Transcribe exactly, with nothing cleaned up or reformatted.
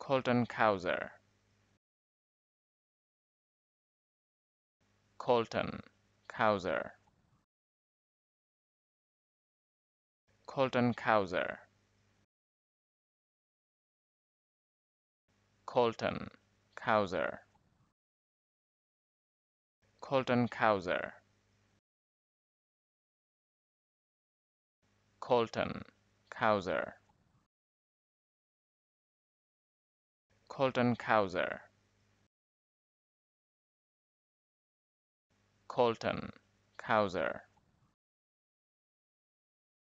Colton Cowser, Colton Cowser, Colton Cowser, Colton Cowser, Colton Cowser, Colton Cowser, Colton Cowser, Colton Cowser.